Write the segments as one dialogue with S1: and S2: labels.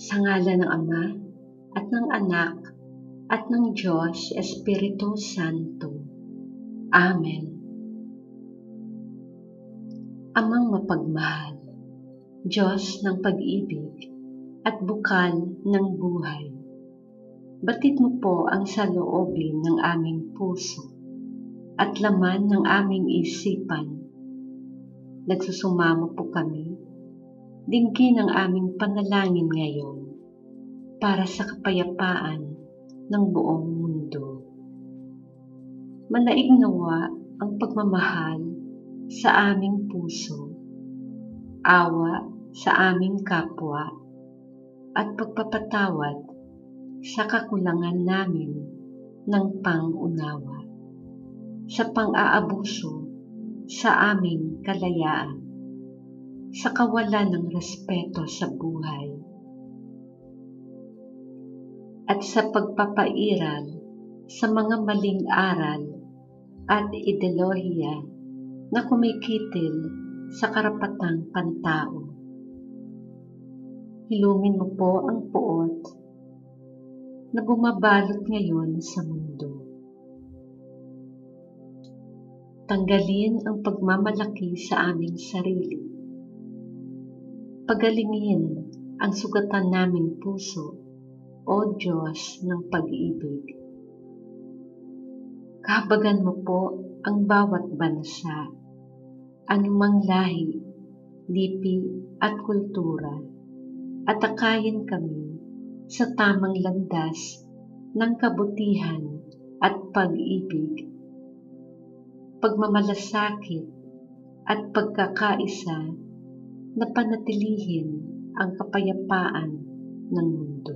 S1: Sa ngalan ng Ama, at ng Anak, at ng Diyos Espiritu Santo. Amen. Amang mapagmahal, Diyos ng pag-ibig at bukal ng buhay, batid mo po ang saloobin ng aming puso at laman ng aming isipan. Nagsusumamo po kami, dinggin ang aming panalangin ngayon para sa kapayapaan ng buong mundo. Manaig nawa ang pagmamahal sa aming puso, awa sa aming kapwa, at pagpapatawad sa kakulangan namin ng pang-unawa, sa pang-aabuso sa aming kalayaan, sa kawalan ng respeto sa buhay, at sa pagpapairal sa mga maling aral at ideolohiya na kumikitil sa karapatang pantao. Hilungin mo po ang puot na bumabalot ngayon sa mundo. Tanggalin ang pagmamalaki sa aming sarili. Pagalingin ang sugatan naming puso, O Diyos ng pag-ibig. Kahabagan mo po ang bawat bansa, anumang lahi, lipi at kultura, at akayin kami sa tamang landas ng kabutihan at pag-ibig, pagmamalasakit at pagkakaisa na panatilihin ang kapayapaan ng mundo.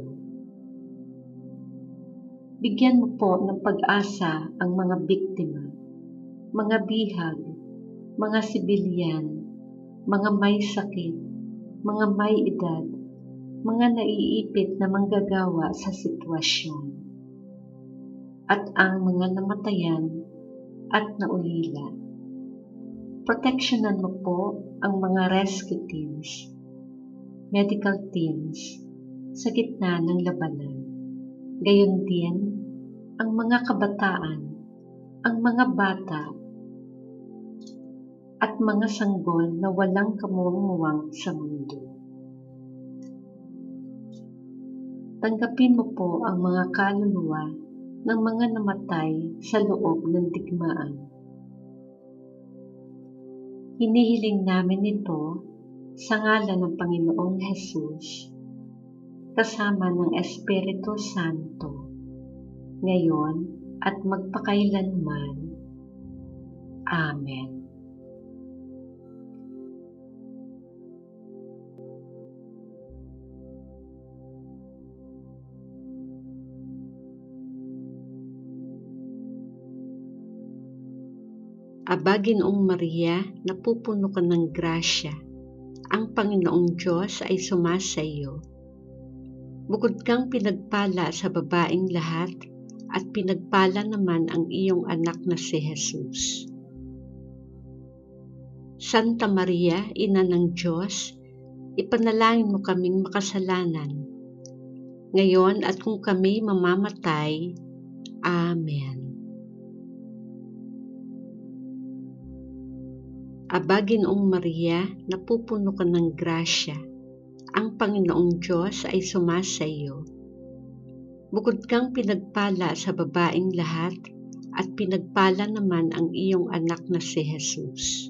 S1: Bigyan mo po ng pag-asa ang mga biktima, mga bihag, mga sibilyan, mga may sakit, mga may edad, mga naiipit na manggagawa sa sitwasyon, at ang mga namatayan at naulila. Proteksyonan mo po ang mga rescue teams, medical teams sa gitna ng labanan. Gayon din ang mga kabataan, ang mga bata, at mga sanggol na walang kamuwang-muwang sa mundo. Tanggapin mo po ang mga kaluluwa ng mga namatay sa loob ng digmaan. Hinihiling namin ito sa ngalan ng Panginoong Hesus, kasama ng Espiritu Santo, ngayon at magpakailanman. Amen. Aba, Ginoong Maria, napupuno ka ng grasya. Ang Panginoong Diyos ay sumasa iyo. Bukod kang pinagpala sa babaeng lahat, at pinagpala naman ang iyong anak na si Jesus. Santa Maria, Ina ng Diyos, ipanalangin mo kaming makasalanan, ngayon at kung kami mamamatay. Amen. Aba, Ginoong Maria, napupuno ka ng grasya. Ang Panginoong Diyos ay sumasa iyo. Bukod kang pinagpala sa babaeng lahat, at pinagpala naman ang iyong anak na si Jesus.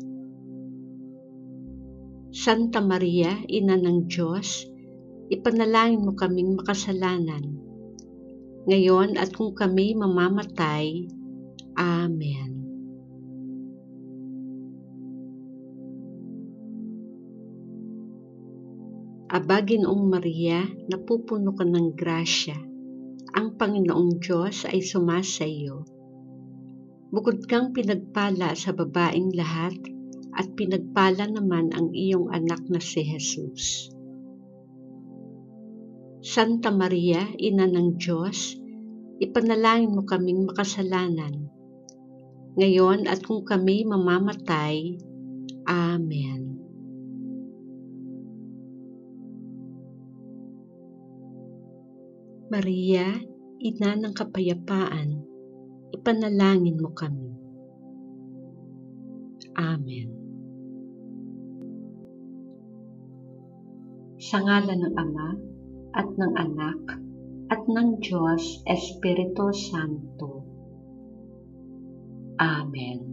S1: Santa Maria, Ina ng Diyos, ipanalangin mo kaming makasalanan, ngayon at kung kami mamamatay. Amen. Aba, Ginoong Maria, napupuno ka ng grasya. Ang Panginoong Diyos ay sumasa iyo. Bukod kang pinagpala sa babaeng lahat, at pinagpala naman ang iyong anak na si Jesus. Santa Maria, Ina ng Diyos, ipanalangin mo kaming makasalanan, ngayon at kung kami mamamatay. Amen. Maria, Ina ng Kapayapaan, ipanalangin mo kami. Amen. Sa ngalan ng Ama, at ng Anak, at ng Diyos Espiritu Santo. Amen.